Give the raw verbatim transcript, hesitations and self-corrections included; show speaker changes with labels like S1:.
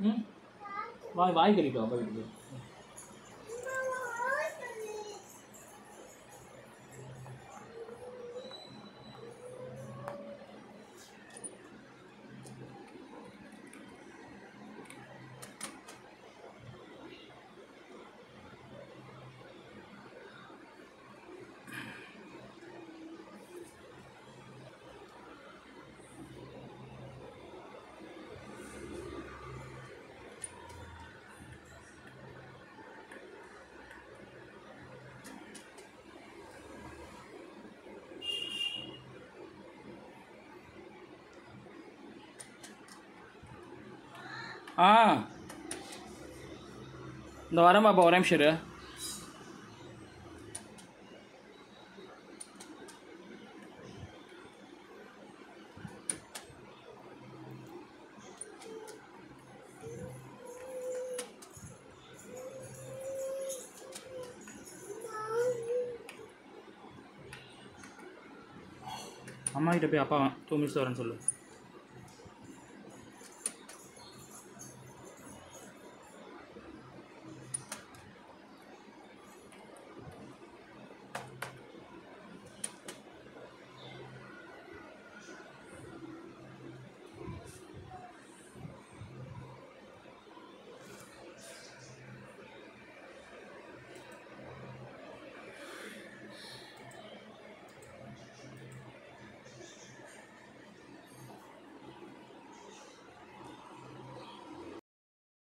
S1: ம் வாய் வாய் கழிக்கோ அப்பா வீட்டுக்கு. ஆ இந்த வரேன் பாப்பா, ஒரே நிமிஷம் இரு. அம்மா கிட்ட போய் அப்பா டூ மினிட்ஸ் வரேன்னு சொல்லு.